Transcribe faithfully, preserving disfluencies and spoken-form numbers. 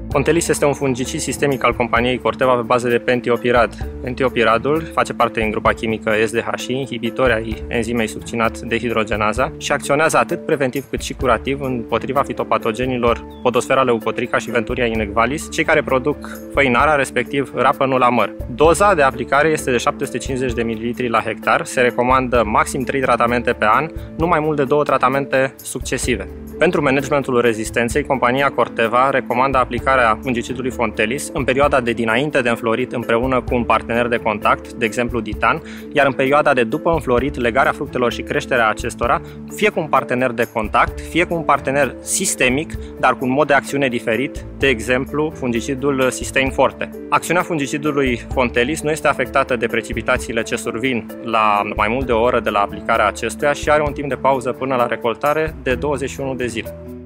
Fontelis este un fungicid sistemic al companiei Corteva pe bază de pentiopirat. Pentiopiradul face parte din grupa chimică S D H I, inhibitori ai enzimei succinat dehidrogenaza și acționează atât preventiv cât și curativ împotriva fitopatogenilor Podosfera leucotrica și Venturia inæqualis, cei care produc făinarea, respectiv rapănul la măr. Doza de aplicare este de șapte sute cincizeci de mililitri la hectar, se recomandă maxim trei tratamente pe an, nu mai mult de două tratamente succesive. Pentru managementul rezistenței, compania Corteva recomandă aplicarea fungicidului Fontelis în perioada de dinainte de înflorit împreună cu un partener de contact, de exemplu ditan, iar în perioada de după înflorit, legarea fructelor și creșterea acestora, fie cu un partener de contact, fie cu un partener sistemic, dar cu un mod de acțiune diferit, de exemplu fungicidul Systane Forte. Acțiunea fungicidului Fontelis nu este afectată de precipitațiile ce survin la mai mult de o oră de la aplicarea acestuia și are un timp de pauză până la recoltare de douăzeci și unu de zile.